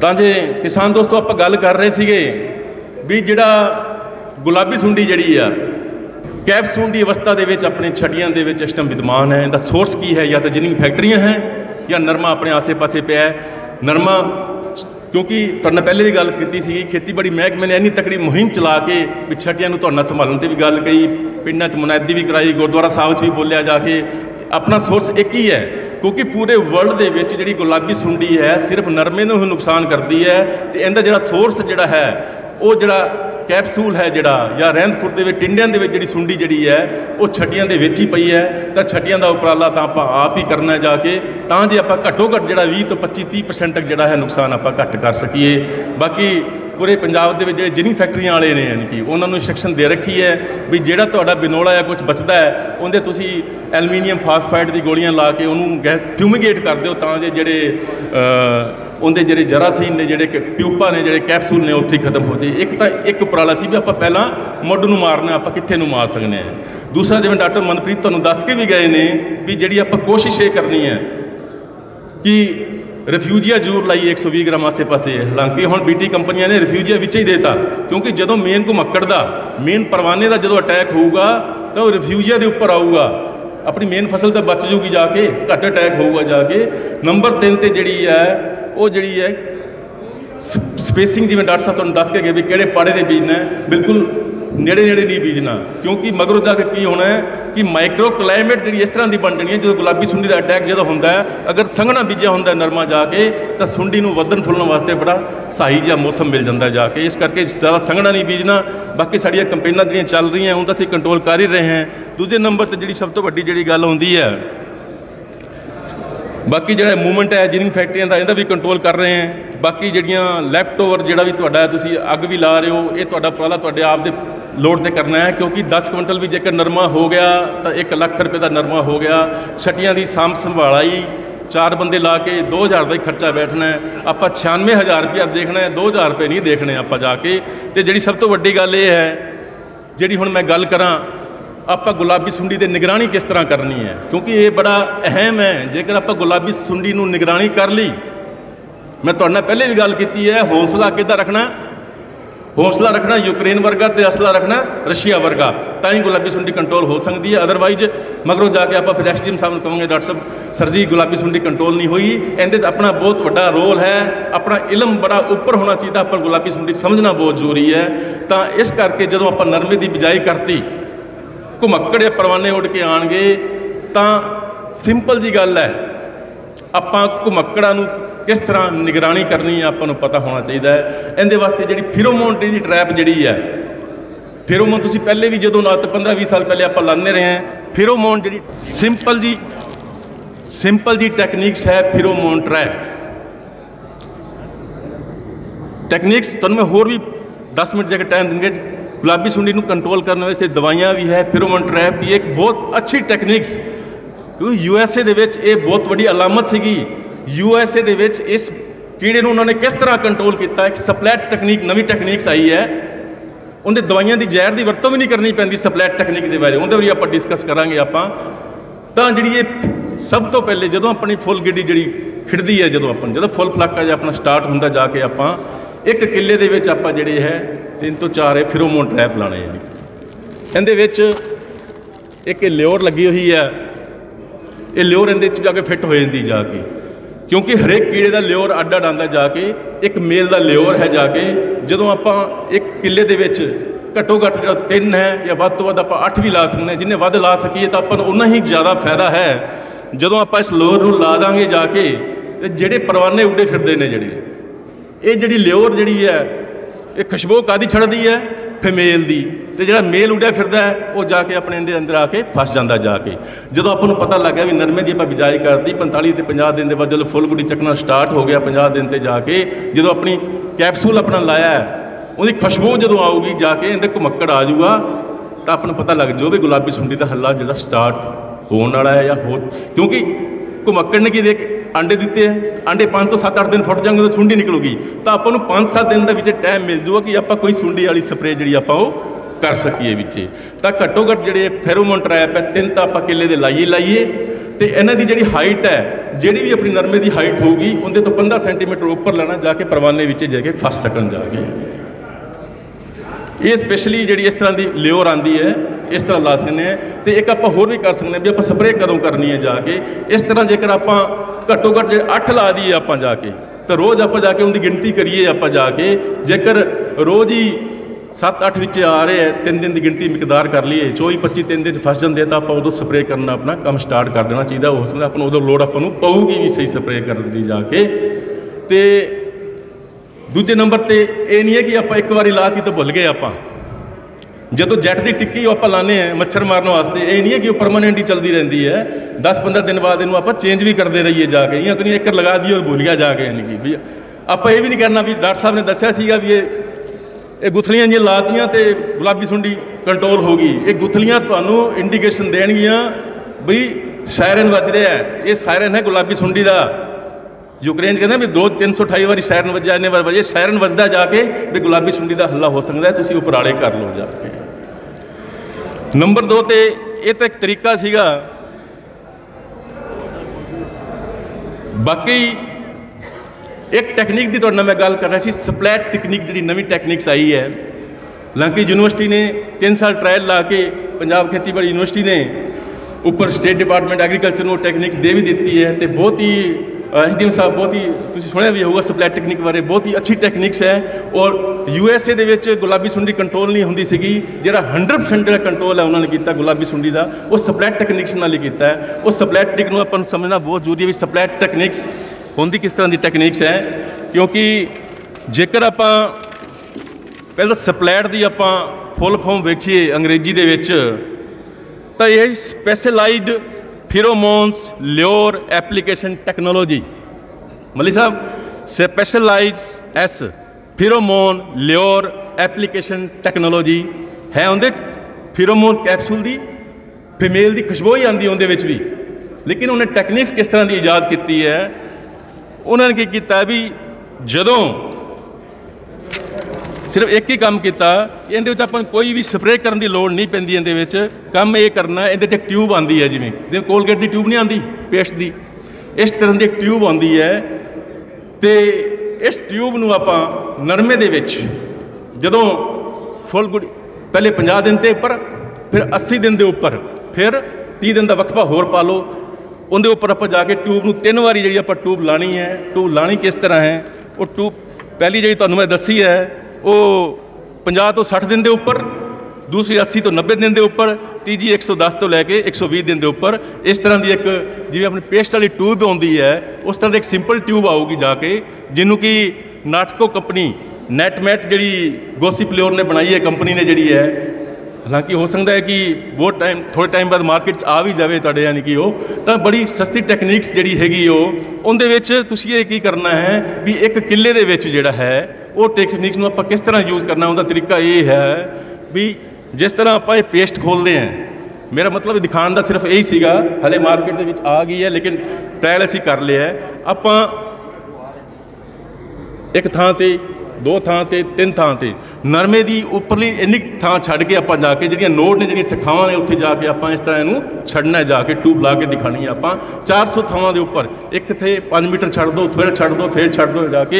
ਤਾਂ ਜੇ ਕਿਸਾਨ ਦੋਸਤੋ ਆਪਾਂ ਗੱਲ ਕਰ ਰਹੇ ਸੀਗੇ ਵੀ ਜਿਹੜਾ ਗੁਲਾਬੀ ਸੁੰਡੀ ਜਿਹੜੀ ਆ ਕੈਪਸੂਲ ਦੀ ਅਵਸਥਾ ਦੇ ਵਿੱਚ ਆਪਣੇ ਛੱਡੀਆਂ ਦੇ ਵਿੱਚ ਇਸ ਟਾਈਮ ਵਿਦਮਾਨ ਹੈ। ਇਹਦਾ ਸੋਰਸ ਕੀ ਹੈ? ਜਾਂ ਤਾਂ ਜਿੰਨੀ ਫੈਕਟਰੀਆਂ ਹੈ ਜਾਂ ਨਰਮਾ ਆਪਣੇ ਆਸੇ-ਪਾਸੇ ਪਿਆ ਹੈ। ਨਰਮਾ ਕਿਉਂਕਿ ਤੁਹਾਡੇ ਨਾਲ ਪਹਿਲੇ ਵੀ ਗੱਲ ਕੀਤੀ ਸੀ, ਖੇਤੀਬਾੜੀ ਮਹਿਕਮੇ ਨੇ ਇੰਨੀ ਤਕੜੀ ਮੁਹਿੰਮ ਚਲਾ ਕੇ ਵੀ ਛੱਡੀਆਂ ਨੂੰ ਤੁਹਾਡੇ ਨਾਲ ਸੰਭਾਲਣ 'ਤੇ ਵੀ ਗੱਲ ਕਹੀ, ਪਿੰਡਾਂ 'ਚ ਮੁਨਾਦੀ ਵੀ ਕਰਾਈ, ਗੁਰਦੁਆਰਾ ਸਾਹਿਬ 'ਚ ਵੀ ਬੋਲਿਆ ਜਾ ਕੇ ਆਪਣਾ ਸੋਰਸ ਇੱਕ ਹੀ ਹੈ। ਕਿਉਂਕਿ ਪੂਰੇ ਵਰਲਡ ਦੇ ਵਿੱਚ ਜਿਹੜੀ ਗੁਲਾਬੀ ਸੁੰਡੀ ਹੈ ਸਿਰਫ ਨਰਮੇ ਨੂੰ ਹੀ ਨੁਕਸਾਨ ਕਰਦੀ ਹੈ, ਅਤੇ ਇਹਦਾ ਜਿਹੜਾ ਸੋਰਸ ਜਿਹੜਾ ਹੈ ਉਹ ਜਿਹੜਾ ਕੈਪਸੂਲ ਹੈ ਜਿਹੜਾ ਜਾਂ ਰਹਿੰਦਪੁਰ ਦੇ ਵਿੱਚ ਟਿੰਡਿਆਂ ਦੇ ਵਿੱਚ ਜਿਹੜੀ ਸੁੰਡੀ ਜਿਹੜੀ ਹੈ ਉਹ ਛੱਡੀਆਂ ਦੇ ਵਿੱਚ ਹੀ ਪਈ ਹੈ। ਤਾਂ ਛੱਡੀਆਂ ਦਾ ਉਪਰਾਲਾ ਤਾਂ ਆਪਾਂ ਆਪ ਹੀ ਕਰਨਾ ਜਾ ਕੇ, ਤਾਂ ਜੇ ਆਪਾਂ ਘੱਟੋ ਘੱਟ ਜਿਹੜਾ 20 ਤੋਂ 25-30% ਤੱਕ ਜਿਹੜਾ ਹੈ ਨੁਕਸਾਨ ਆਪਾਂ ਘੱਟ ਕਰ ਸਕੀਏ। ਬਾਕੀ ਪੂਰੇ ਪੰਜਾਬ ਦੇ ਵਿੱਚ ਜਿਹੜੇ ਜਿੰਨੀ ਫੈਕਟਰੀਆਂ ਵਾਲੇ ਨੇ ਯਾਨੀ ਕਿ ਉਹਨਾਂ ਨੂੰ ਇੰਸਟਰਕਸ਼ਨ ਦੇ ਰੱਖੀ ਹੈ ਵੀ ਜਿਹੜਾ ਤੁਹਾਡਾ ਬਿਨੋਲਾ ਜਾਂ ਕੁਝ ਬਚਦਾ ਹੈ ਉਹਦੇ ਤੁਸੀਂ ਐਲੂਮੀਨੀਅਮ ਫਾਸਫਾਈਡ ਦੀ ਗੋਲੀਆਂ ਲਾ ਕੇ ਉਹਨੂੰ ਗੈਸ ਫਿਊਮੀਗੇਟ ਕਰ ਦਿਓ, ਤਾਂ ਜੇ ਜਿਹੜੇ ਉਹਦੇ ਜਿਹੜੇ ਜਰਾਸੀਨ ਨੇ, ਜਿਹੜੇ ਟਿਊਬਾਂ ਨੇ, ਜਿਹੜੇ ਕੈਪਸੂਲ ਨੇ ਉੱਥੇ ਹੀ ਖਤਮ ਹੋ ਜੇ। ਇੱਕ ਤਾਂ ਇੱਕ ਉਪਰਾਲਾ ਸੀ ਵੀ ਆਪਾਂ ਪਹਿਲਾਂ ਮੁੱਢ ਨੂੰ ਮਾਰਨਾ, ਆਪਾਂ ਕਿੱਥੇ ਨੂੰ ਮਾਰ ਸਕਦੇ ਹਾਂ। ਦੂਸਰਾ ਜਿਵੇਂ ਡਾਕਟਰ ਮਨਪ੍ਰੀਤ ਤੁਹਾਨੂੰ ਦੱਸ ਕੇ ਵੀ ਗਏ ਨੇ ਵੀ ਜਿਹੜੀ ਆਪਾਂ ਕੋਸ਼ਿਸ਼ ਇਹ ਕਰਨੀ ਹੈ ਕਿ ਰਿਫਿਊਜੀਆ ਜ਼ਰੂਰ ਲਾਈਏ 120 ਗ੍ਰਾਮ ਆਸੇ ਪਾਸੇ। ਹਾਲਾਂਕਿ ਹੁਣ BT ਕੰਪਨੀਆਂ ਨੇ ਰਿਫਿਊਜੀਆ ਵਿੱਚ ਹੀ ਦੇਤਾ, ਕਿਉਂਕਿ ਜਦੋਂ ਮੇਨ ਘੁਮੱਕੜ ਦਾ ਮੇਨ ਪਰਵਾਨੇ ਦਾ ਜਦੋਂ ਅਟੈਕ ਹੋਊਗਾ ਤਾਂ ਉਹ ਰਿਫਿਊਜੀਆ ਦੇ ਉੱਪਰ ਆਊਗਾ, ਆਪਣੀ ਮੇਨ ਫਸਲ ਤਾਂ ਬਚ ਜੂਗੀ ਜਾ ਕੇ, ਘੱਟ ਅਟੈਕ ਹੋਊਗਾ ਜਾ ਕੇ। ਨੰਬਰ 3 ਤੇ ਜਿਹੜੀ ਹੈ ਉਹ ਜਿਹੜੀ ਹੈ ਸਪੇਸਿੰਗ, ਜਿਵੇਂ ਡਾਕਟਰ ਸਾਹਿਬ ਤੁਹਾਨੂੰ ਦੱਸ ਕੇ ਗਏ ਵੀ ਕਿਹੜੇ ਪਾੜੇ ਦੇ ਬੀਜਣਾ, ਬਿਲਕੁਲ ਨੇੜੇ ਨੇੜੇ ਨਹੀਂ ਬੀਜਣਾ, ਕਿਉਂਕਿ ਮਗਰੋਂ ਜਾ ਕੇ ਕੀ ਹੋਣਾ ਹੈ ਕਿ ਮਾਈਕਰੋ ਕਲਾਈਮੇਟ ਜਿਹੜੀ ਇਸ ਤਰ੍ਹਾਂ ਦੀ ਬਣ ਜਾਣੀ ਹੈ। ਜਦੋਂ ਗੁਲਾਬੀ ਸੁੰਡੀ ਦਾ ਅਟੈਕ ਜਦੋਂ ਹੁੰਦਾ ਹੈ, ਅਗਰ ਸੰਘਣਾ ਬੀਜਿਆ ਹੁੰਦਾ ਨਰਮਾ ਜਾ ਕੇ, ਤਾਂ ਸੁੰਡੀ ਨੂੰ ਵਧਣ ਫੁੱਲਣ ਵਾਸਤੇ ਬੜਾ ਸਹੀ ਜਿਹਾ ਮੌਸਮ ਮਿਲ ਜਾਂਦਾ ਜਾ ਕੇ। ਇਸ ਕਰਕੇ ਜ਼ਿਆਦਾ ਸੰਘਣਾ ਨਹੀਂ ਬੀਜਣਾ। ਬਾਕੀ ਸਾਡੀਆਂ ਕੰਪੇਨਾਂ ਜਿਹੜੀਆਂ ਚੱਲ ਰਹੀਆਂ ਹੁਣ ਤਾਂ ਅਸੀਂ ਕੰਟਰੋਲ ਕਰ ਹੀ ਰਹੇ ਹਾਂ। ਦੂਜੇ ਨੰਬਰ 'ਤੇ ਜਿਹੜੀ ਸਭ ਤੋਂ ਵੱਡੀ ਜਿਹੜੀ ਗੱਲ ਹੁੰਦੀ ਹੈ, ਬਾਕੀ ਜਿਹੜਾ ਮੂਵਮੈਂਟ ਹੈ ਜਿੰਨੀ ਫੈਕਟਰੀਆਂ ਦਾ, ਇਹਦਾ ਵੀ ਕੰਟਰੋਲ ਕਰ ਰਹੇ ਹਾਂ। ਬਾਕੀ ਜਿਹੜੀਆਂ ਲੈਫਟ ਓਵਰ ਜਿਹੜਾ ਵੀ ਤੁਹਾਡਾ ਤੁਸੀਂ ਅੱਗ ਵੀ ਲਾ ਰਹੇ ਹੋ, ਇਹ ਤੁਹਾਡਾ ਉਪਰਾਲਾ ਤੁਹਾਡੇ ਆਪ ਦੇ ਲੋੜ 'ਤੇ ਕਰਨਾ ਹੈ, ਕਿਉਂਕਿ 10 ਕੁਇੰਟਲ ਵੀ ਜੇਕਰ ਨਰਮਾ ਹੋ ਗਿਆ ਤਾਂ 1 ਲੱਖ ਰੁਪਏ ਦਾ ਨਰਮਾ ਹੋ ਗਿਆ। ਛੱਟੀਆਂ ਦੀ ਸਾਂਭ ਸੰਭਾਲਾਈ 4 ਬੰਦੇ ਲਾ ਕੇ 2000 ਦਾ ਹੀ ਖਰਚਾ ਬੈਠਣਾ ਹੈ। ਆਪਾਂ 96,000 ਰੁਪਇਆ ਦੇਖਣਾ ਹੈ, 2000 ਰੁਪਏ ਨਹੀਂ ਦੇਖਣੇ ਆਪਾਂ ਜਾ ਕੇ। ਅਤੇ ਜਿਹੜੀ ਸਭ ਤੋਂ ਵੱਡੀ ਗੱਲ ਇਹ ਹੈ, ਜਿਹੜੀ ਹੁਣ ਮੈਂ ਗੱਲ ਕਰਾਂ, ਆਪਾਂ ਗੁਲਾਬੀ ਸੁੰਡੀ ਦੀ ਨਿਗਰਾਨੀ ਕਿਸ ਤਰ੍ਹਾਂ ਕਰਨੀ ਹੈ, ਕਿਉਂਕਿ ਇਹ ਬੜਾ ਅਹਿਮ ਹੈ। ਜੇਕਰ ਆਪਾਂ ਗੁਲਾਬੀ ਸੁੰਡੀ ਨੂੰ ਨਿਗਰਾਨੀ ਕਰ ਲਈ, ਮੈਂ ਤੁਹਾਡੇ ਨਾਲ ਪਹਿਲੇ ਵੀ ਗੱਲ ਕੀਤੀ ਹੈ, ਹੌਸਲਾ ਕਿੱਦਾਂ ਰੱਖਣਾ? ਹੌਸਲਾ ਰੱਖਣਾ ਯੂਕਰੇਨ ਵਰਗਾ ਅਤੇ ਅਸਲਾ ਰੱਖਣਾ ਰਸ਼ੀਆ ਵਰਗਾ, ਤਾਂ ਹੀ ਗੁਲਾਬੀ ਸੁੰਡੀ ਕੰਟਰੋਲ ਹੋ ਸਕਦੀ ਹੈ। ਅਦਰਵਾਈਜ਼ ਮਗਰੋਂ ਜਾ ਕੇ ਆਪਾਂ ਫਿਰ SDM ਸਾਹਿਬ ਨੂੰ ਕਹਾਂਗੇ, ਡਾਕਟਰ ਸਾਹਿਬ ਸਰ ਜੀ ਗੁਲਾਬੀ ਸੁੰਡੀ ਕੰਟਰੋਲ ਨਹੀਂ ਹੋਈ। ਇਹਦੇ 'ਚ ਆਪਣਾ ਬਹੁਤ ਵੱਡਾ ਰੋਲ ਹੈ, ਆਪਣਾ ਇਲਮ ਬੜਾ ਉੱਪਰ ਹੋਣਾ ਚਾਹੀਦਾ, ਆਪਾਂ ਗੁਲਾਬੀ ਸੁੰਡੀ ਸਮਝਣਾ ਬਹੁਤ ਜ਼ਰੂਰੀ ਹੈ। ਤਾਂ ਇਸ ਕਰਕੇ ਜਦੋਂ ਆਪਾਂ ਨਰਮੇ ਦੀ ਬਿਜਾਈ ਕਰਤੀ, ਘੁਮੱਕੜ ਜਾਂ ਪਰਵਾਨੇ ਉੱਡ ਕੇ ਆਉਣਗੇ, ਤਾਂ ਸਿੰਪਲ ਜੀ ਗੱਲ ਹੈ, ਆਪਾਂ ਘੁਮੱਕੜਾਂ ਨੂੰ ਕਿਸ ਤਰ੍ਹਾਂ ਨਿਗਰਾਨੀ ਕਰਨੀ ਹੈ ਆਪਾਂ ਨੂੰ ਪਤਾ ਹੋਣਾ ਚਾਹੀਦਾ ਹੈ। ਇਹਦੇ ਵਾਸਤੇ ਜਿਹੜੀ ਫਿਰੋਮੋਨ ਦੀ ਟਰੈਪ ਜਿਹੜੀ ਹੈ, ਫਿਰੋਮੋਨ ਤੁਸੀਂ ਪਹਿਲੇ ਵੀ ਜਦੋਂ 15-20 ਸਾਲ ਪਹਿਲੇ ਆਪਾਂ ਲਾਉਂਦੇ ਰਹੇ ਹਾਂ। ਫਿਰੋਮੋਨ ਜਿਹੜੀ ਸਿੰਪਲ ਜੀ ਟੈਕਨੀਕਸ ਹੈ ਫਿਰੋਮੋਨ ਟਰੈਪ। ਟੈਕਨੀਕਸ ਤੁਹਾਨੂੰ ਮੈਂ ਹੋਰ ਵੀ 10 ਮਿੰਟ ਜੇਕਰ ਟਾਈਮ ਦੇਂਗੇ, ਗੁਲਾਬੀ ਸੁੰਡੀ ਨੂੰ ਕੰਟਰੋਲ ਕਰਨ ਵਾਸਤੇ ਦਵਾਈਆਂ ਵੀ ਹੈ। ਫਿਰੋਮੋਨ ਟਰੈਪ ਵੀ ਇੱਕ ਬਹੁਤ ਅੱਛੀ ਟੈਕਨੀਕਸ, ਕਿਉਂਕਿ USA ਦੇ ਵਿੱਚ ਇਹ ਬਹੁਤ ਵੱਡੀ ਅਲਾਮਤ ਸੀਗੀ। USA ਦੇ ਵਿੱਚ ਇਸ ਕੀੜੇ ਨੂੰ ਉਹਨਾਂ ਨੇ ਕਿਸ ਤਰ੍ਹਾਂ ਕੰਟਰੋਲ ਕੀਤਾ, ਇੱਕ ਸਪਲੈਟ ਟੈਕਨੀਕ, ਨਵੀਂ ਟੈਕਨੀਕਸ ਆਈ ਹੈ। ਉਹਦੇ ਦਵਾਈਆਂ ਦੀ ਜ਼ਹਿਰ ਦੀ ਵਰਤੋਂ ਵੀ ਨਹੀਂ ਕਰਨੀ ਪੈਂਦੀ ਸਪਲੈਟ ਟੈਕਨੀਕ ਦੇ ਬਾਰੇ, ਉਹਦੇ ਬਾਰੇ ਆਪਾਂ ਡਿਸਕਸ ਕਰਾਂਗੇ ਆਪਾਂ। ਤਾਂ ਜਿਹੜੀ ਇਹ ਸਭ ਤੋਂ ਪਹਿਲੇ ਜਦੋਂ ਆਪਣੀ ਫੁੱਲ ਗਿੱਡੀ ਜਿਹੜੀ ਖਿੜਦੀ ਹੈ, ਜਦੋਂ ਫੁੱਲ ਫਲਾਕਾ ਜਿਹਾ ਆਪਣਾ ਸਟਾਰਟ ਹੁੰਦਾ, ਜਾ ਕੇ ਆਪਾਂ 1 ਕਿੱਲੇ ਦੇ ਵਿੱਚ ਆਪਾਂ ਜਿਹੜੇ ਹੈ 3 ਤੋਂ 4 ਫਿਰੋਮੋਨ ਟਰੈਪ ਲਾਣੇ। ਯਾਨੀ ਇਹਦੇ ਵਿੱਚ ਇੱਕ ਲਿਓਰ ਲੱਗੀ ਹੋਈ ਹੈ, ਇਹ ਲਿਓਰ ਇਹਦੇ 'ਚ ਜਾ ਕੇ ਫਿੱਟ ਹੋ ਜਾਂਦੀ ਜਾ ਕੇ, ਕਿਉਂਕਿ ਹਰੇਕ ਕੀੜੇ ਦਾ ਲਿਓਰ ਅੱਡ ਅੱਡ ਆਉਂਦਾ ਜਾ ਕੇ। ਇੱਕ ਮੇਲ ਦਾ ਲਿਓਰ ਹੈ ਜਾ ਕੇ, ਜਦੋਂ ਆਪਾਂ 1 ਕਿੱਲੇ ਦੇ ਵਿੱਚ ਘੱਟੋ ਘੱਟ ਜਿਹੜਾ 3 ਹੈ ਜਾਂ ਵੱਧ ਤੋਂ ਵੱਧ ਆਪਾਂ 8 ਵੀ ਲਾ ਸਕਦੇ ਹਾਂ। ਜਿੰਨੇ ਵੱਧ ਲਾ ਸਕੀਏ ਤਾਂ ਆਪਾਂ ਨੂੰ ਉਨਾ ਹੀ ਜ਼ਿਆਦਾ ਫਾਇਦਾ ਹੈ। ਜਦੋਂ ਆਪਾਂ ਇਸ ਲਿਓਰ ਨੂੰ ਲਾ ਦਾਂਗੇ ਜਾ ਕੇ, ਤੇ ਜਿਹੜੇ ਪਰਵਾਨੇ ਉੱਡੇ ਫਿਰਦੇ ਨੇ ਜਿਹੜੇ, ਇਹ ਜਿਹੜੀ ਲਿਓਰ ਜਿਹੜੀ ਹੈ ਇਹ ਖੁਸ਼ਬੂ ਕਾਹਦੀ ਛੱਡਦੀ ਹੈ? ਫੀਮੇਲ ਦੀ। ਅਤੇ ਜਿਹੜਾ ਮੇਲ ਉੱਡਿਆ ਫਿਰਦਾ ਹੈ ਉਹ ਜਾ ਕੇ ਆਪਣੇ ਇਹਦੇ ਅੰਦਰ ਆ ਕੇ ਫਸ ਜਾਂਦਾ ਜਾ ਕੇ। ਜਦੋਂ ਆਪਾਂ ਨੂੰ ਪਤਾ ਲੱਗ ਗਿਆ ਵੀ ਨਰਮੇ ਦੀ ਆਪਾਂ ਬਿਜਾਈ ਕਰਤੀ, 45 ਤੇ 50 ਦਿਨ ਦੇ ਬਾਅਦ ਜਦੋਂ ਫੁੱਲ ਗੁੱਡੀ ਚੱਕਣਾ ਸਟਾਰਟ ਹੋ ਗਿਆ, 50 ਦਿਨ 'ਤੇ ਜਾ ਕੇ ਜਦੋਂ ਆਪਣੀ ਕੈਪਸੂਲ ਆਪਣਾ ਲਾਇਆ, ਉਹਦੀ ਖੁਸ਼ਬੂ ਜਦੋਂ ਆਊਗੀ ਜਾ ਕੇ ਇਹਦੇ ਘੁਮੱਕੜ ਆ ਜਾਊਗਾ, ਤਾਂ ਆਪਾਂ ਨੂੰ ਪਤਾ ਲੱਗ ਜਾਊ ਵੀ ਗੁਲਾਬੀ ਸੁੰਡੀ ਦਾ ਹੱਲਾ ਜਿਹੜਾ ਸਟਾਰਟ ਹੋਣ ਵਾਲਾ ਹੈ ਜਾਂ ਹੋ। ਕਿਉਂਕਿ ਘੁਮੱਕੜ ਨੇ ਕੀ ਦੇਖ ਆਂਡੇ ਦਿੱਤੇ ਹੈ, ਆਂਡੇ 5 ਤੋਂ 7-8 ਦਿਨ ਫੁੱਟ ਜਾਣਗੇ ਤਾਂ ਸੁੰਡੀ ਨਿਕਲੂਗੀ। ਤਾਂ ਆਪਾਂ ਨੂੰ 5-7 ਦਿਨ ਦੇ ਵਿੱਚ ਟਾਈਮ ਮਿਲ ਜੂਗਾ ਕਿ ਆਪਾਂ ਕੋਈ ਸੁੰਡੀ ਵਾਲੀ ਸਪਰੇਅ ਜਿਹੜੀ ਆਪਾਂ ਉਹ ਕਰ ਸਕੀਏ ਵਿੱਚ। ਤਾਂ ਘੱਟੋ ਘੱਟ ਜਿਹੜੇ ਫੈਰੋਮੋਨ ਟਰੈਪ ਹੈ 3 ਤਾਂ ਆਪਾਂ ਕਿੱਲੇ ਦੇ ਲਾਈਏ। तो इन्हां दी जिहड़ी हाइट है, जिहड़ी भी अपनी नरमे की हाइट होगी उनके तो 15 सेंटीमीटर उपर लेना जाके परवाने विच जाके फस सकन जाके। ये स्पैशली जिहड़ी इस तरह की लियोर आती है इस तरह ला सकते हैं। तो एक आप होर भी कर सकते हैं भी आप स्प्रे कदों करनी है जाके। इस तरह जेकर आप घट्टो घट्ट 8 ला दीए आप जाके, तो रोज़ आप जाके उनकी गिनती करिए आप जाके, जेकर रोज़ ही 7-8 विच आ रहे हैं, 3 दिन की गिनती मिकदार कर लीए, 24-25 3 दिन फस जाते तो आप उदों स्प्रे करना अपना काम स्टार्ट कर देना चाहिए। हो सकता अपन उदों लोड़ अपन पऊगी भी सही स्प्रे करने की जाके। तो दूजे नंबर पर यह नहीं है कि आप एक बार लाती तो भुल गए। आप जो जैट की टिक्की आप लाने हैं मच्छर मारने वास्ते, ये नहीं है कि वो परमानेंट ही चलती रहती है, 10-15 दिन बाद इन्हों आप चेंज भी करते रहिए जाके, या कहीं एक लगा दिए और भूल गया जाके। यानी कि भी आप ये भी नहीं करना भी डॉक्टर साहब ने दसिया सीगा भी ये गुथलियां जी लातियां तो गुलाबी सुंडी कंट्रोल हो गई। ये गुथलियां तुहानूं इंडीकेशन देणगियां भी सायरन वज रहा है, ये सायरन है गुलाबी सुंडी का। यूक्रेन कहते भी 200-328 बारी सायरन वजया, इन्ने बार वजे सायरन वजदा जाके भी गुलाबी सुंडी का हल्ला हो सकता है, तुसीं उपराले कर लो जाके। नंबर 2 ते ये तो एक तरीका सीगा, बाकी एक टैक्नीक की तुहाडे नाल मैं गल कर रहा सी, स्पलैट टैक्नीक जी नवी टैक्नीक्स आई है। हालांकि यूनिवर्सिटी ने 3 साल ट्रायल ला के पंजाब खेतीबाड़ी यूनिवर्सिटी ने उपर स्टेट डिपार्टमेंट एग्रीकल्चर को टैक्नीक्स दे भी दी है। तो बहुत ही SDM साहब बहुत ही तुसीं सुनिया भी होगा स्पलैट टैक्नीक बारे, बहुत ही अच्छी टैक्नीक्स है। और USA दे विच गुलाबी सुंडी कंट्रोल नहीं होंदी सीगी, जिहड़ा 100% जिहड़ा कंट्रोल है उन्होंने किया गुलाबी सुंडी का, वो स्पलैट टैक्नीक्स नाल ही कीता है। वो स्पलैट टैक्नीक नूं आपां समझना बहुत जरूरी है भी स्पलैट टैक्नीक्स होंदी किस तरह की टैक्नीक्स है। क्योंकि जेकर आपां पहले स्पलैट की आपां फुल फॉर्म वेखीए अंग्रेजी दे विच, तो यह specialized pheromones lure application technology, Malik साहब स्पैशलाइज्ड एस फिरोमोन ल्योर एप्लीकेशन टैक्नोलॉजी है। उनके फिरोमोन कैप्सूल की फीमेल की खुशबू ही आती उनके विच भी, लेकिन उन्हें टैक्नीक्स किस तरह की ईजाद की है। उन्होंने की किया भी जदों सिर्फ एक ही काम किया, ये अपन कोई भी स्प्रे करने की लोड़ नहीं पैंदी, ये काम ये करना ये एक ट्यूब आती है, जिमें कोलगेट की ट्यूब नहीं आती पेस्ट की, इस तरह की एक ट्यूब आती है। तो इस ट्यूब नूं आपां नरमे दे विच जदों फुल गुड पहले 50 दिन के उपर, फिर 80 दिन के उपर, फिर 30 दिन का वक्फा होर पा लो, उनके उपर आप जाके ट्यूब नूं 3 बारी जी आप ट्यूब लानी है। ट्यूब लानी किस तरह है, वो ट्यूब पहली जी तुहानूं मैं दसी है वो 50 तो 60 दिन के उपर, दूसरी 80 तो 90 दिन के उपर, तीजी 110 तो लैके 120 दिन के उपर। इस तरह की एक जिवें अपनी पेस्ट वाली ट्यूब आती है, उस तरह की एक सिंपल ट्यूब आऊगी जाके, जिन्हों कि नाटको कंपनी नेटमैट जी गोसिप्योर ने बनाई है कंपनी ने जी है। हालांकि हो सकता है कि बहुत टाइम थोड़े टाइम बाद मार्केट आ भी जाए तुहाडे, यानी कि वो तो बड़ी सस्ती टैक्नीक्स जी हैगी उहदे विच तुसीं ये की करना है भी एक किले दे विच जिहड़ा है वो टैक्नीक्स नूं आपां किस तरह यूज़ करना। उहदा तरीका ये है भी जिस तरह आपां ये पेस्ट खोलते हैं, मेरा मतलब दिखाने का सिर्फ यही सीगा, हले मार्केट दे विच आ गई है लेकिन ट्रायल असीं कर लिया है। आपां एक थां ते 2 थां ते 3 थां ते नरमे की उपरली इन्नी थां छड्ड के आपां जाके जिहड़ियां नोट ने जिहड़ियां सिखावां ने उत्थे जाके आपां इस तरह इहनूं छड्डना है, जाके ट्यूब ला के दिखानी है आपां 400 थावां दे उपर, एक थे 5 मीटर छड्ड दो, फिर छड्ड दो, फिर छड्ड दो, जाके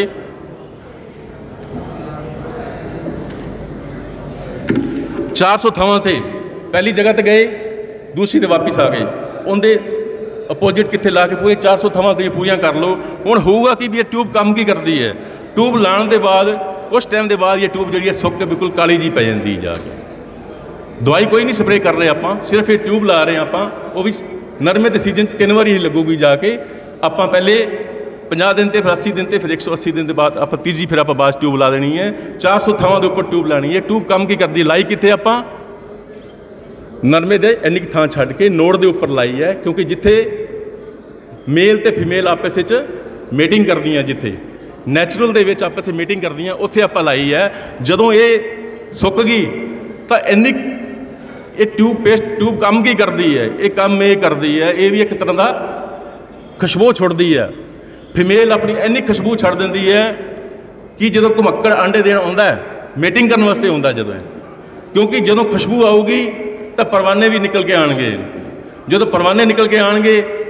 400 थावां ते पहली जगह ते गए, दूसरी ते वापस आ गए, उनके अपोजिट कितने ला के पूरे 400 थावां ते पूरियां कर लो। हुण होऊगा कि भी ये ट्यूब काम की करती है, ट्यूब लाने के बाद कुछ टाइम के बाद ये ट्यूब जी सुक के बिल्कुल काली जी पै जाती जाके। दवाई कोई नहीं स्प्रे कर रहे आप, सिर्फ ये ट्यूब ला रहे हैं आप, वो भी नरमे के सीजन 3 बारी ही लगूगी जाके। आप पहले 50 दिन ते, फिर 80 दिन ते, फिर 180 दिन के बाद आप तीजी फिर आप बाद ट्यूब ला देनी है। 400 थावां के उपर ट्यूब लानी है। ट्यूब काम की करती है, लाई कितने आप नरमे के इन्नी थां छड्ड के नोड़ के उपर लाई है, क्योंकि जिथे मेल तो फीमेल आपस मीटिंग करदियां, जिथे नैचुरल दे विच आपस मीटिंग करदियां, उत्थे आपां लाई है। जदों ये सुक गई तो इन्नी ये ट्यूब पेस्ट ट्यूब काम की करती है, ये काम ये करती है, ये भी एक तरह का खुशबू छुड़ती है। फीमेल अपनी इन्नी खुशबू छड़ देंदी है कि जो घुमक्कड़ आंडे देन आउंदा है, मीटिंग करने वास्ते आउंदा जदों, क्योंकि जदों खुशबू आऊगी तो परवाने भी निकल के आएंगे। जो परवाने निकल के आएंगे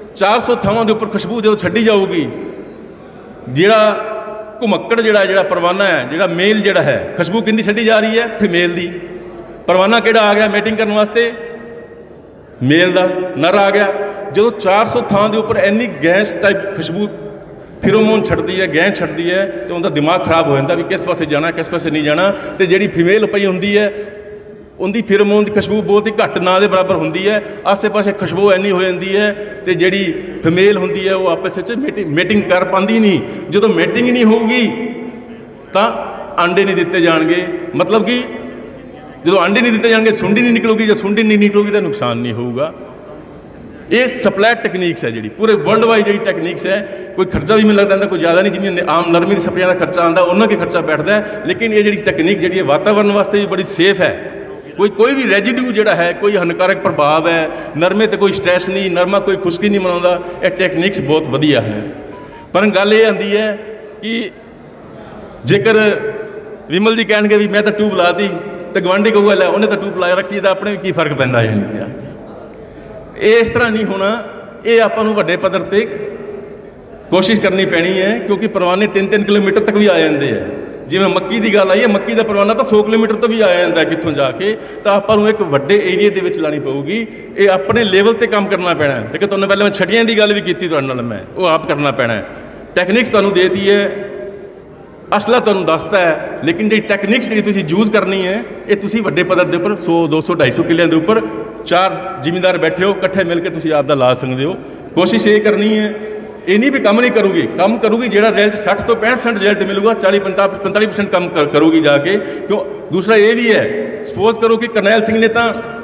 400 ਥਾਵਾਂ ਦੇ ਉੱਪਰ ਖੁਸ਼ਬੂ ਜਦੋਂ ਛੱਡੀ ਜਾਊਗੀ, ਜਿਹੜਾ ਘੁਮੱਕੜ ਜਿਹੜਾ ਪਰਵਾਨਾ ਹੈ, ਜਿਹੜਾ ਮੇਲ ਜਿਹੜਾ ਹੈ, ਖੁਸ਼ਬੂ ਕਿੰਨੀ ਛੱਡੀ ਜਾ ਰਹੀ ਹੈ? ਫੀਮੇਲ ਦੀ। ਪਰਵਾਨਾ ਕਿਹੜਾ ਆ ਗਿਆ ਮੇਟਿੰਗ ਕਰਨ ਵਾਸਤੇ? ਮੇਲ ਦਾ ਨਰ ਆ ਗਿਆ। ਜਦੋਂ 400 ਥਾਂ ਦੇ ਉੱਪਰ ਇੰਨੀ ਗੈਸ ਟਾਈਪ ਖੁਸ਼ਬੂ ਫਿਰੋਮੋਨ ਛੱਡਦੀ ਹੈ, ਗੈਸ ਛੱਡਦੀ ਹੈ, ਤੇ ਉਹਦਾ ਦਿਮਾਗ ਖਰਾਬ ਹੋ ਜਾਂਦਾ ਵੀ ਕਿਸ ਪਾਸੇ ਜਾਣਾ, ਕਿਸ ਪਾਸੇ ਨਹੀਂ ਜਾਣਾ। ਤੇ ਜਿਹੜੀ ਫੀਮੇਲ ਪਈ ਹੁੰਦੀ ਹੈ, ਉਹਦੀ ਫਿਰੋਮੋਨ ਦੀ ਖੁਸ਼ਬੂ ਬਹੁਤ ਹੀ ਘੱਟ ਨਾ ਦੇ ਬਰਾਬਰ ਹੁੰਦੀ ਹੈ। ਆਸੇ ਪਾਸੇ ਖੁਸ਼ਬੂ ਇੰਨੀ ਹੋ ਜਾਂਦੀ ਹੈ, ਤੇ ਜਿਹੜੀ ਫੀਮੇਲ ਹੁੰਦੀ ਹੈ ਉਹ ਆਪਸ ਵਿੱਚ ਮੇਟਿੰਗ ਕਰ ਪਾਉਂਦੀ ਨਹੀਂ। ਜਦੋਂ ਮੇਟਿੰਗ ਹੀ ਨਹੀਂ ਹੋਊਗੀ ਤਾਂ ਆਂਡੇ ਨਹੀਂ ਦਿੱਤੇ ਜਾਣਗੇ। ਮਤਲਬ ਕਿ ਜਦੋਂ ਆਂਡੇ ਨਹੀਂ ਦਿੱਤੇ ਜਾਣਗੇ, ਸੁੰਡੀ ਨਹੀਂ ਨਿਕਲੂਗੀ। ਜੇ ਸੁੰਡੀ ਨਹੀਂ ਨਿਕਲੂਗੀ ਤਾਂ ਨੁਕਸਾਨ ਨਹੀਂ ਹੋਊਗਾ। ਇਹ ਸਪਲਾਈਟ ਟੈਕਨੀਕਸ ਹੈ ਜਿਹੜੀ ਪੂਰੇ ਵਰਲਡ ਵਾਈਡ ਜਿਹੜੀ ਟੈਕਨੀਕਸ ਹੈ। ਕੋਈ ਖਰਚਾ ਵੀ ਮੈਨੂੰ ਲੱਗਦਾ ਇਹਦਾ ਕੋਈ ਜ਼ਿਆਦਾ ਨਹੀਂ, ਜਿੰਨੀ ਆਮ ਨਰਮੇ ਦੀ ਸਪਰੇਆਂ ਦਾ ਖਰਚਾ ਆਉਂਦਾ ਉਹਨਾਂ ਕੇ ਖਰਚਾ ਬੈਠਦਾ ਹੈ। ਲੇਕਿਨ ਇਹ ਜਿਹੜੀ ਟੈਕਨੀਕ ਜਿਹੜੀ ਹੈ ਵਾਤਾਵਰਨ ਵਾਸਤੇ ਵੀ ਬੜੀ ਸੇਫ ਹੈ। ਕੋਈ ਵੀ ਰੈਜੀਡਿਊ ਜਿਹੜਾ ਹੈ, ਕੋਈ ਹਾਨੀਕਾਰਕ ਪ੍ਰਭਾਵ ਹੈ, ਨਰਮੇ 'ਤੇ ਕੋਈ ਸਟ੍ਰੈਸ ਨਹੀਂ, ਨਰਮਾ ਕੋਈ ਖੁਸ਼ਕੀ ਨਹੀਂ ਮਨਾਉਂਦਾ। ਇਹ ਟੈਕਨੀਕਸ ਬਹੁਤ ਵਧੀਆ ਹੈ। ਪਰ ਗੱਲ ਇਹ ਆਉਂਦੀ ਹੈ ਕਿ ਜੇਕਰ ਵਿਮਲ ਜੀ ਕਹਿਣਗੇ ਵੀ ਮੈਂ ਤਾਂ ਟਿਊਬ ਲਾ ਤੀ, ਤੇ ਗਵਾਂਢੀ ਕਹੂਗਾ ਲੈ ਉਹਨੇ ਤਾਂ ਟਿਊਬ ਲਾ ਰੱਖੀ, ਤਾਂ ਆਪਣੇ ਵੀ ਕੀ ਫਰਕ ਪੈਂਦਾ ਹੈ? ਇਹ ਇਸ ਤਰ੍ਹਾਂ ਨਹੀਂ ਹੋਣਾ। ਇਹ ਆਪਾਂ ਨੂੰ ਵੱਡੇ ਪੱਧਰ 'ਤੇ ਕੋਸ਼ਿਸ਼ ਕਰਨੀ ਪੈਣੀ ਹੈ, ਕਿਉਂਕਿ ਪਰਵਾਨੇ 3-3 ਕਿਲੋਮੀਟਰ ਤੱਕ ਵੀ ਆ ਜਾਂਦੇ ਆ। ਜਿਵੇਂ ਮੱਕੀ ਦੀ ਗੱਲ ਆਈ ਹੈ, ਮੱਕੀ ਦਾ ਪਰਵਾਨਾ ਤਾਂ 100 ਕਿਲੋਮੀਟਰ ਤੋਂ ਵੀ ਆ ਜਾਂਦਾ ਕਿੱਥੋਂ ਜਾ ਕੇ। ਤਾਂ ਆਪਾਂ ਨੂੰ ਇੱਕ ਵੱਡੇ ਏਰੀਏ ਦੇ ਵਿੱਚ ਲਾਣੀ ਪਊਗੀ। ਇਹ ਆਪਣੇ ਲੈਵਲ 'ਤੇ ਕੰਮ ਕਰਨਾ ਪੈਣਾ ਹੈ। ਤੇ ਤੁਹਾਨੂੰ ਪਹਿਲਾਂ ਮੈਂ ਛਟੀਆਂ ਦੀ ਗੱਲ ਵੀ ਕੀਤੀ ਤੁਹਾਡੇ ਨਾਲ, ਮੈਂ ਉਹ ਆਪ ਕਰਨਾ ਪੈਣਾ ਹੈ। ਟੈਕਨੀਕਸ ਤੁਹਾਨੂੰ ਦੇਤੀ ਹੈ, ਅਸਲਾ ਤੁਹਾਨੂੰ ਦੱਸਦਾ ਹੈ, ਲੇਕਿਨ ਜਿਹੜੀ ਟੈਕਨੀਕਸ ਜਿਹੜੀ ਤੁਸੀਂ ਯੂਜ਼ ਕਰਨੀ ਹੈ, ਇਹ ਤੁਸੀਂ ਵੱਡੇ ਪੱਧਰ ਦੇ ਉੱਪਰ 100, 200, 250 ਕਿੱਲਿਆਂ ਦੇ ਉੱਪਰ 4 ਜ਼ਿਮੀਂਦਾਰ ਬੈਠੇ ਹੋ, ਇਕੱਠੇ ਮਿਲ ਕੇ ਤੁਸੀਂ ਆਪ ਦਾ ਲਾ ਸਕਦੇ ਹੋ। ਕੋਸ਼ਿਸ਼ ਇਹ ਕਰਨੀ ਹੈ। ਇਹ ਨਹੀਂ ਵੀ ਕੰਮ ਨਹੀਂ ਕਰੂਗੀ, ਕੰਮ ਕਰੂਗੀ। ਜਿਹੜਾ ਰਿਜ਼ਲਟ 60 ਤੋਂ 65% ਰਿਜ਼ਲਟ ਮਿਲੂਗਾ, 40-45% ਕੰਮ ਕਰੂਗੀ ਜਾ ਕੇ। ਕਿਉਂ? ਦੂਸਰਾ ਇਹ ਵੀ ਹੈ, ਸਪੋਜ਼ ਕਰੋ ਕਿ ਕਰਨੈਲ ਸਿੰਘ ਨੇ ਤਾਂ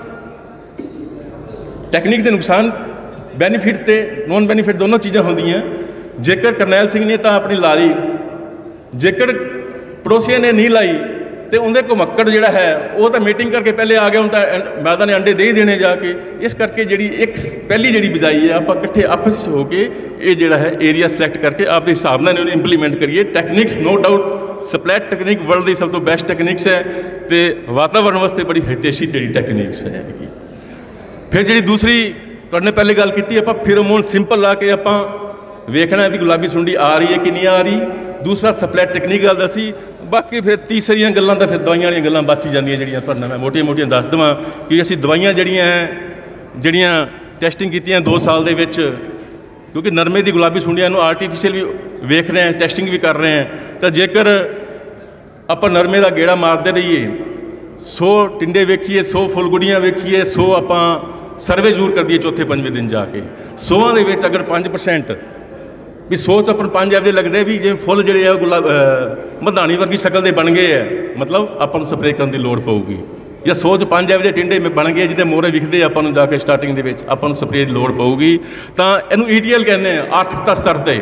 ਟੈਕਨੀਕ ਦੇ ਨੁਕਸਾਨ, ਬੈਨੀਫਿਟ ਤੇ ਨੋਨ ਬੈਨੀਫਿਟ ਦੋਨੋਂ ਚੀਜ਼ਾਂ ਹੁੰਦੀਆਂ। ਜੇਕਰ ਕਰਨੈਲ ਸਿੰਘ ਨੇ ਤਾਂ ਆਪਣੀ ਲਾ ਲਈ, ਜੇਕਰ ਪੜੋਸੀਆਂ ਨੇ ਨਹੀਂ ਲਾਈ, ਤੇ ਉਹਦੇ ਘੁਮੱਕੜ ਜਿਹੜਾ ਹੈ ਉਹ ਤਾਂ ਮੀਟਿੰਗ ਕਰਕੇ ਪਹਿਲੇ ਆ ਗਿਆ, ਹੁਣ ਤਾਂ ਮਾਦਾ ਨੇ ਅੰਡੇ ਦੇ ਹੀ ਦੇਣੇ ਜਾ ਕੇ। ਇਸ ਕਰਕੇ ਜਿਹੜੀ ਇੱਕ ਪਹਿਲੀ ਜਿਹੜੀ ਬਿਜਾਈ ਹੈ, ਆਪਾਂ ਇਕੱਠੇ ਆਪਸ ਹੋ ਕੇ ਇਹ ਜਿਹੜਾ ਹੈ ਏਰੀਆ ਸਿਲੈਕਟ ਕਰਕੇ ਆਪਦੇ ਹਿਸਾਬ ਨਾਲ ਇਹਨੂੰ ਇੰਪਲੀਮੈਂਟ ਕਰੀਏ। Techniques no doubt SPLAT technique world ਦੀ ਸਭ ਤੋਂ ਬੈਸਟ ਟੈਕਨੀਕਸ ਹੈ, ਤੇ ਵਾਤਾਵਰਨ ਵਾਸਤੇ ਬੜੀ ਹਿਤੈਸ਼ੀ ਜਿਹੜੀ ਟੈਕਨੀਕਸ ਹੈ। ਫਿਰ ਜਿਹੜੀ ਦੂਸਰੀ ਤੁਹਾਡੇ ਨੇ ਪਹਿਲੇ ਗੱਲ ਕੀਤੀ, ਆਪਾਂ ਫਿਰੋਮੋਨ ਸਿੰਪਲ ਲਾ ਕੇ ਆਪਾਂ ਵੇਖਣਾ ਵੀ ਗੁਲਾਬੀ ਸੁੰਡੀ ਆ ਰਹੀ ਹੈ ਕਿ ਨਹੀਂ ਆ ਰਹੀ। ਦੂਸਰਾ ਸਪਲੈਟ ਟੈਕਨੀਕ ਗੱਲ ਦੱਸੀ। ਬਾਕੀ ਫਿਰ ਤੀਸਰੀਆਂ ਗੱਲਾਂ ਤਾਂ ਫਿਰ ਦਵਾਈਆਂ ਵਾਲੀਆਂ ਗੱਲਾਂ ਬਚ ਹੀ ਜਾਂਦੀਆਂ, ਜਿਹੜੀਆਂ ਤੁਹਾਡੇ ਨਾਲ ਮੈਂ ਮੋਟੀਆਂ-ਮੋਟੀਆਂ ਦੱਸ ਦੇਵਾਂ ਕਿ ਅਸੀਂ ਦਵਾਈਆਂ ਜਿਹੜੀਆਂ ਟੈਸਟਿੰਗ ਕੀਤੀਆਂ 2 ਸਾਲ ਦੇ ਵਿੱਚ, ਕਿਉਂਕਿ ਨਰਮੇ ਦੀ ਗੁਲਾਬੀ ਸੁੰਡੀਆਂ ਨੂੰ ਆਰਟੀਫਿਸ਼ੀਅਲ ਵੀ ਵੇਖ ਰਹੇ ਹਾਂ, ਟੈਸਟਿੰਗ ਵੀ ਕਰ ਰਹੇ ਹਾਂ। ਤਾਂ ਜੇਕਰ ਆਪਾਂ ਨਰਮੇ ਦਾ ਗੇੜਾ ਮਾਰਦੇ ਰਹੀਏ, 100 ਟਿੰਡੇ ਵੇਖੀਏ, 100 ਫੁੱਲਗੁੜੀਆਂ ਵੇਖੀਏ, 100 ਆਪਾਂ ਸਰਵੇ ਜ਼ਰੂਰ ਕਰ ਦਈਏ ਚੌਥੇ-ਪੰਜਵੇਂ ਦਿਨ ਜਾ ਕੇ, 100 ਦੇ ਵਿੱਚ ਅਗਰ 5% ਵੀ 100 'ਚ ਆਪਾਂ 5 ਐਵਰੇ ਲੱਗਦੇ ਵੀ ਜਿਵੇਂ ਫੁੱਲ ਜਿਹੜੇ ਆ ਮਧਾਣੀ ਵਰਗੀ ਸ਼ਕਲ ਦੇ ਬਣ ਗਏ ਆ, ਮਤਲਬ ਆਪਾਂ ਨੂੰ ਸਪਰੇਅ ਕਰਨ ਦੀ ਲੋੜ ਪਊਗੀ। ਜਾਂ 100 'ਚ 5 ਐਵਰੇ ਟਿੰਡੇ ਬਣ ਗਏ ਜਿਹਦੇ ਮੋਹਰੇ ਵਿਖਦੇ ਆਪਾਂ ਨੂੰ ਜਾ ਕੇ ਸਟਾਰਟਿੰਗ ਦੇ ਵਿੱਚ, ਆਪਾਂ ਨੂੰ ਸਪਰੇਅ ਦੀ ਲੋੜ ਪਊਗੀ। ਤਾਂ ਇਹਨੂੰ ETL ਕਹਿੰਦੇ ਆ, ਆਰਥਿਕਤਾ ਸਤਰ 'ਤੇ।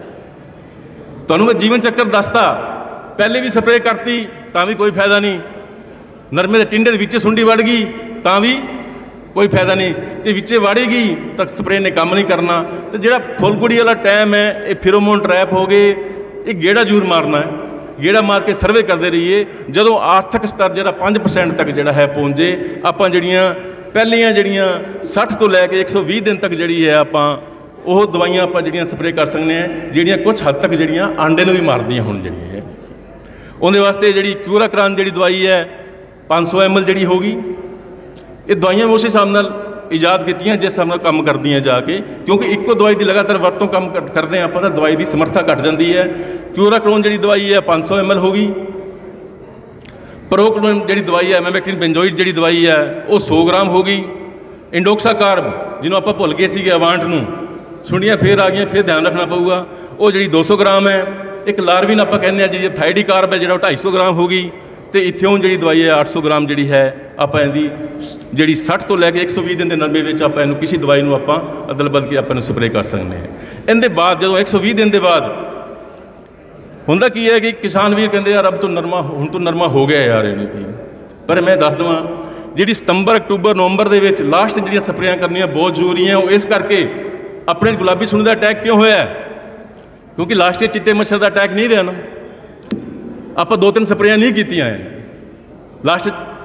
ਤੁਹਾਨੂੰ ਮੈਂ ਜੀਵਨ ਚੱਕਰ ਦੱਸਤਾ, ਪਹਿਲੇ ਵੀ ਸਪਰੇਅ ਕਰਤੀ ਤਾਂ ਵੀ ਕੋਈ ਫਾਇਦਾ ਨਹੀਂ। ਨਰਮੇ ਦੇ ਟਿੰਡੇ ਦੇ ਵਿੱਚ ਸੁੰਡੀ ਵੜ ਗਈ ਤਾਂ ਵੀ ਕੋਈ ਫਾਇਦਾ ਨਹੀਂ, ਤੇ ਵਿੱਚੇ ਵਾੜੇਗੀ ਤਾਂ ਸਪਰੇਅ ਨੇ ਕੰਮ ਨਹੀਂ ਕਰਨਾ। ਤੇ ਜਿਹੜਾ ਫੁੱਲਗੁੜੀ ਵਾਲਾ ਟਾਈਮ ਹੈ, ਇਹ ਫਿਰੋਮੋਨ ਟਰੈਪ ਹੋ ਗਏ। ਇਹ ਗੇੜਾ ਜ਼ਰੂਰ ਮਾਰਨਾ ਹੈ, ਗੇੜਾ ਮਾਰ ਕੇ ਸਰਵੇ ਕਰਦੇ ਰਹੀਏ। ਜਦੋਂ ਆਰਥਿਕ ਸਤਰ ਜਿਹੜਾ 5% ਤੱਕ ਜਿਹੜਾ ਹੈ ਪਹੁੰਚੇ, ਆਪਾਂ ਜਿਹੜੀਆਂ ਪਹਿਲੀਆਂ 60 ਤੋਂ ਲੈ ਕੇ 120 ਦਿਨ ਤੱਕ ਜਿਹੜੀ ਹੈ ਆਪਾਂ ਉਹ ਦਵਾਈਆਂ ਆਪਾਂ ਜਿਹੜੀਆਂ ਸਪਰੇਅ ਕਰ ਸਕਦੇ ਹਾਂ, ਜਿਹੜੀਆਂ ਕੁਝ ਹੱਦ ਤੱਕ ਜਿਹੜੀਆਂ ਆਂਡੇ ਨੂੰ ਵੀ ਮਾਰਦੀਆਂ ਹੁਣ ਜਿਹੜੀਆਂ ਹੈ। ਉਹਦੇ ਵਾਸਤੇ ਜਿਹੜੀ ਕਿਊਰਾਕਰਾਨ ਜਿਹੜੀ ਦਵਾਈ ਹੈ 500 ml ਜਿਹੜੀ ਹੋਗੀ, ਇਹ ਦਵਾਈਆਂ ਉਸ ਹਿਸਾਬ ਨਾਲ ਇਜਾਦ ਕੀਤੀਆਂ ਜਿਸ ਹਿਸਾਬ ਨਾਲ ਕੰਮ ਕਰਦੀਆਂ ਜਾ ਕੇ, ਕਿਉਂਕਿ ਇੱਕੋ ਦਵਾਈ ਦੀ ਲਗਾਤਾਰ ਵਰਤੋਂ ਕੰਮ ਕਰਦੇ ਹਾਂ ਆਪਾਂ ਤਾਂ ਦਵਾਈ ਦੀ ਸਮਰੱਥਾ ਘਟ ਜਾਂਦੀ ਹੈ। ਕਿਊਰਾਕਲੋਨ ਜਿਹੜੀ ਦਵਾਈ ਹੈ 500 ml ਹੋ ਗਈ। ਪ੍ਰੋਕਲੋਨ ਜਿਹੜੀ ਦਵਾਈ ਹੈ, ਮੈਮੈਕਟਿਨ ਬੈਂਜੋਇਡ ਜਿਹੜੀ ਦਵਾਈ ਹੈ ਉਹ 100 ਗ੍ਰਾਮ ਹੋ ਗਈ। ਇੰਡੋਕਸਾਕਾਰਬ ਜਿਹਨੂੰ ਆਪਾਂ ਭੁੱਲ ਗਏ ਸੀਗੇ ਅਵਾਂਟ ਨੂੰ, ਸੁੰਡੀਆਂ ਫੇਰ ਆ ਗਈਆਂ, ਫਿਰ ਧਿਆਨ ਰੱਖਣਾ ਪਊਗਾ, ਉਹ ਜਿਹੜੀ 200 ਗ੍ਰਾਮ ਹੈ। ਇੱਕ ਲਾਰਵਿਨ ਆਪਾਂ ਕਹਿੰਦੇ ਹਾਂ ਜੀ, ਥਾਈਡੀਕਾਰਬ ਹੈ ਜਿਹੜਾ ਉਹ 250 ਗ੍ਰਾਮ ਹੋ ਗਈ। ਤੇ ਇਥਿਓਨ ਜਿਹੜੀ ਦਵਾਈ ਹੈ 800 ਗ੍ਰਾਮ ਜਿਹੜੀ ਹੈ ਆਪਾਂ ਇਹਦੀ ਜਿਹੜੀ 60 ਤੋਂ ਲੈ ਕੇ 120 ਦਿਨ ਦੇ ਨਰਮੇ ਵਿੱਚ ਆਪਾਂ ਇਹਨੂੰ ਕਿਸੇ ਦਵਾਈ ਨੂੰ ਆਪਾਂ ਅਦਲ ਬਦਲ ਕੇ ਆਪਾਂ ਇਹਨੂੰ ਸਪਰੇਅ ਕਰ ਸਕਦੇ ਹਾਂ। ਇਹਦੇ ਬਾਅਦ ਜਦੋਂ 120 ਦਿਨ ਦੇ ਬਾਅਦ ਹੁੰਦਾ ਕੀ ਹੈ ਕਿ ਕਿਸਾਨ ਵੀਰ ਕਹਿੰਦੇ ਯਾਰ ਅਬ ਤੋਂ ਨਰਮਾ, ਹੁਣ ਤੋਂ ਨਰਮਾ ਹੋ ਗਿਆ ਯਾਰ ਇਹ ਨਹੀਂ। ਪਰ ਮੈਂ ਦੱਸ ਦੇਵਾਂ, ਜਿਹੜੀ ਸਤੰਬਰ, ਅਕਤੂਬਰ, ਨਵੰਬਰ ਦੇ ਵਿੱਚ ਲਾਸਟ ਜਿਹੜੀਆਂ ਸਪਰੇਆਂ ਕਰਨੀਆਂ ਬਹੁਤ ਜ਼ਰੂਰੀ ਹੈ। ਉਹ ਇਸ ਕਰਕੇ ਆਪਣੇ ਗੁਲਾਬੀ ਸੁੰਡੀ ਦਾ ਅਟੈਕ ਕਿਉਂ ਹੋਇਆ? ਕਿਉਂਕਿ ਲਾਸਟ ਈਅਰ ਚਿੱਟੇ ਮੱਛਰ ਦਾ ਅਟੈਕ ਨਹੀਂ ਰਿਹਾ ਨਾ, ਆਪਾਂ 2-3 ਸਪਰੇਆਂ ਨਹੀਂ ਕੀਤੀਆਂ। ਲਾਸਟ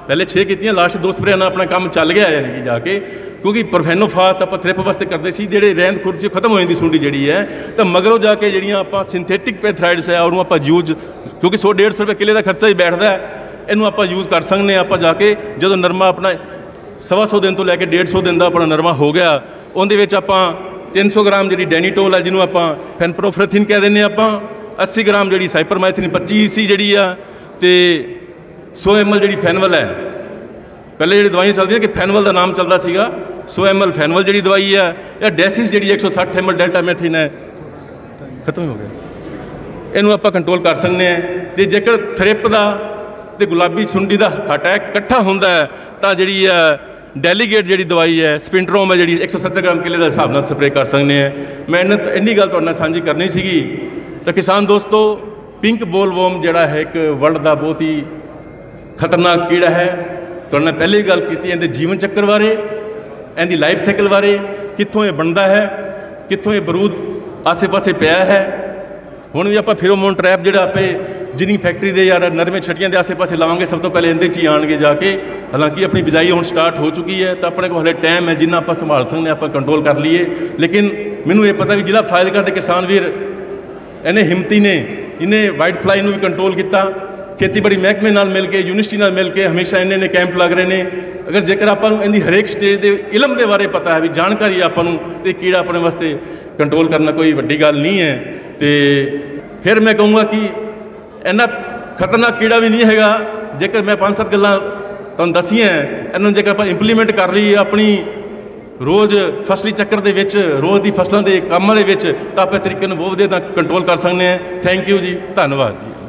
ਪਹਿਲੇ 6 ਕੀਤੀਆਂ, ਲਾਸਟ 2 ਸਪਰੇਆਂ ਨਾਲ ਆਪਣਾ ਕੰਮ ਚੱਲ ਗਿਆ ਯਾਨੀ ਕਿ ਜਾ ਕੇ, ਕਿਉਂਕਿ ਪ੍ਰੋਫੈਨੋਫਾਸ ਆਪਾਂ ਥ੍ਰਿਪ ਵਾਸਤੇ ਕਰਦੇ ਸੀ, ਜਿਹੜੇ ਰਹਿੰਦ ਖੁਰਦ ਸੀ ਖਤਮ ਹੋ ਜਾਂਦੀ ਸੁੰਡੀ ਜਿਹੜੀ ਹੈ, ਤਾਂ ਮਗਰੋਂ ਜਾ ਕੇ ਜਿਹੜੀਆਂ ਆਪਾਂ ਸਿੰਥੈਟਿਕ ਪੈਥਰਾਈਡਸ ਹੈ ਉਹਨੂੰ ਆਪਾਂ ਯੂਜ਼, ਕਿਉਂਕਿ 100-150 ਰੁਪਏ ਕਿੱਲੇ ਦਾ ਖਰਚਾ ਹੀ ਬੈਠਦਾ ਹੈ, ਇਹਨੂੰ ਆਪਾਂ ਯੂਜ਼ ਕਰ ਸਕਦੇ ਹਾਂ। ਆਪਾਂ ਜਾ ਕੇ ਜਦੋਂ ਨਰਮਾ ਆਪਣਾ 125 ਦਿਨ ਤੋਂ ਲੈ ਕੇ 150 ਦਿਨ ਦਾ ਆਪਣਾ ਨਰਮਾ ਹੋ ਗਿਆ, ਉਹਦੇ ਵਿੱਚ ਆਪਾਂ 300 ਗ੍ਰਾਮ ਜਿਹੜੀ ਡੈਨੀਟੋਲ ਹੈ, ਜਿਹਨੂੰ ਆਪਾਂ ਫੈਨਪ੍ਰੋਫਰੈਥਿਨ ਕਹਿ ਦਿੰਦੇ ਹਾਂ, ਆਪਾਂ 80 ਗ੍ਰਾਮ ਜਿਹੜੀ ਸਾਈਪਰਮਾਈਥਿਨ 25 EC ਜਿਹੜੀ ਆ, ਤੇ 100 ml ਜਿਹੜੀ ਫੈਨਵਲ ਹੈ। ਪਹਿਲੇ ਜਿਹੜੀ ਦਵਾਈਆਂ ਚੱਲਦੀਆਂ ਕਿ ਫੈਨਵਲ ਦਾ ਨਾਮ ਚੱਲਦਾ ਸੀਗਾ, 100 ml ਫੈਨਵਲ ਜਿਹੜੀ ਦਵਾਈ ਆ, ਜਾਂ ਡੈਸਿਸ ਜਿਹੜੀ 160 ml ਡੈਲਟਾਮੈਥਿਨ ਹੈ, ਖਤਮ ਹੋ ਗਿਆ। ਇਹਨੂੰ ਆਪਾਂ ਕੰਟਰੋਲ ਕਰ ਸਕਦੇ ਹਾਂ। ਅਤੇ ਜੇਕਰ ਥ੍ਰਿਪ ਦਾ ਅਤੇ ਗੁਲਾਬੀ ਸੁੰਡੀ ਦਾ ਅਟੈਕ ਇਕੱਠਾ ਹੁੰਦਾ ਹੈ ਤਾਂ ਜਿਹੜੀ ਆ ਡੈਲੀਗੇਟ ਜਿਹੜੀ ਦਵਾਈ ਹੈ, ਸਪਿੰਟਰੋਮ ਹੈ, ਜਿਹੜੀ 170 ਗ੍ਰਾਮ ਕਿੱਲੇ ਦੇ ਹਿਸਾਬ ਨਾਲ ਸਪਰੇਅ ਕਰ ਸਕਦੇ ਹਾਂ। ਮੈਂ ਇੰਨੀ ਗੱਲ ਤੁਹਾਡੇ ਨਾਲ ਸਾਂਝੀ ਕਰਨੀ ਸੀਗੀ। ਤਾਂ ਕਿਸਾਨ ਦੋਸਤੋ, ਪਿੰਕ ਬੋਲਵਰਮ ਜਿਹੜਾ ਹੈ ਇੱਕ ਵਰਲਡ ਦਾ ਬਹੁਤ ਹੀ ਖਤਰਨਾਕ ਕੀੜਾ ਹੈ। ਤੁਹਾਡੇ ਨਾਲ ਪਹਿਲੇ ਵੀ ਗੱਲ ਕੀਤੀ ਇਹਦੇ ਜੀਵਨ ਚੱਕਰ ਬਾਰੇ, ਇਹਦੀ ਲਾਈਫ ਸਾਈਕਲ ਬਾਰੇ, ਕਿੱਥੋਂ ਇਹ ਬਣਦਾ ਹੈ, ਕਿੱਥੋਂ ਇਹ ਬਰੂਦ ਆਸੇ-ਪਾਸੇ ਪਿਆ ਹੈ। ਹੁਣ ਵੀ ਆਪਾਂ ਫੇਰੋਮੋਨ ਟਰੈਪ ਜਿਹੜਾ ਆਪੇ ਜਿੰਨੀ ਫੈਕਟਰੀ ਦੇ ਜਾਂ ਨਰਮੇ ਛਟੀਆਂ ਦੇ ਆਸੇ-ਪਾਸੇ ਲਾਵਾਂਗੇ, ਸਭ ਤੋਂ ਪਹਿਲੇ ਇਹਦੇ 'ਚ ਹੀ ਆਉਣਗੇ ਜਾ ਕੇ। ਹਾਲਾਂਕਿ ਆਪਣੀ ਬਿਜਾਈ ਹੁਣ ਸਟਾਰਟ ਹੋ ਚੁੱਕੀ ਹੈ, ਤਾਂ ਆਪਣੇ ਕੋਲ ਹਲੇ ਟਾਈਮ ਹੈ ਜਿੰਨਾ ਆਪਾਂ ਸੰਭਾਲ ਸਕਦੇ ਆਪਾਂ ਕੰਟਰੋਲ ਕਰ ਲਈਏ। ਲੇਕਿਨ ਮੈਨੂੰ ਇਹ ਪਤਾ ਵੀ ਜ਼ਿਲ੍ਹਾ ਫਾਜ਼ਿਲਕਾ ਦੇ ਕਿਸਾਨ ਵੀਰ ਇਹਨੇ ਹਿੰਮਤੀ ਨੇ, ਇਹਨੇ ਵਾਈਟ ਫਲਾਈ ਨੂੰ ਵੀ ਕੰਟਰੋਲ ਕੀਤਾ। ਖੇਤੀਬਾੜੀ ਮਹਿਕਮੇ ਨਾਲ ਮਿਲ ਕੇ, ਯੂਨੀਵਰਸਿਟੀ ਨਾਲ ਮਿਲ ਕੇ ਹਮੇਸ਼ਾ ਇਹਨੇ ਕੈਂਪ ਲੱਗ ਰਹੇ ਨੇ। ਅਗਰ ਜੇਕਰ ਆਪਾਂ ਨੂੰ ਇਹਦੀ ਹਰੇਕ ਸਟੇਜ ਦੇ ਇਲਮ ਦੇ ਬਾਰੇ ਪਤਾ ਹੈ, ਵੀ ਜਾਣਕਾਰੀ ਆਪਾਂ ਨੂੰ, ਤੇ ਕੀੜਾ ਆਪਣੇ ਵਾਸਤੇ ਕੰਟਰੋਲ ਕਰਨਾ ਕੋਈ ਵੱਡੀ ਗੱਲ ਨਹੀਂ ਹੈ। ਤੇ ਫਿਰ ਮੈਂ ਕਹੂੰਗਾ ਕਿ ਇੰਨਾ ਖਤਰਨਾਕ ਕੀੜਾ ਵੀ ਨਹੀਂ ਹੈਗਾ। ਜੇਕਰ ਮੈਂ 5-7 ਗੱਲਾਂ ਤੁਹਾਨੂੰ ਦੱਸੀਆਂ, ਇਹਨਾਂ ਨੂੰ ਜੇਕਰ ਆਪਾਂ ਇੰਪਲੀਮੈਂਟ ਕਰ ਲਈਏ ਆਪਣੀ ਰੋਜ਼ ਫਸਲੀ ਚੱਕਰ ਦੇ ਵਿੱਚ, ਰੋਜ਼ ਦੀ ਫਸਲਾਂ ਦੇ ਕੰਮਾਂ ਦੇ ਵਿੱਚ, ਤਾਂ ਆਪਾਂ ਤਰੀਕੇ ਨੂੰ ਬਹੁਤ ਵਧੀਆ ਕੰਟਰੋਲ ਕਰ ਸਕਦੇ ਹਾਂ। ਥੈਂਕ ਯੂ ਜੀ, ਧੰਨਵਾਦ ਜੀ।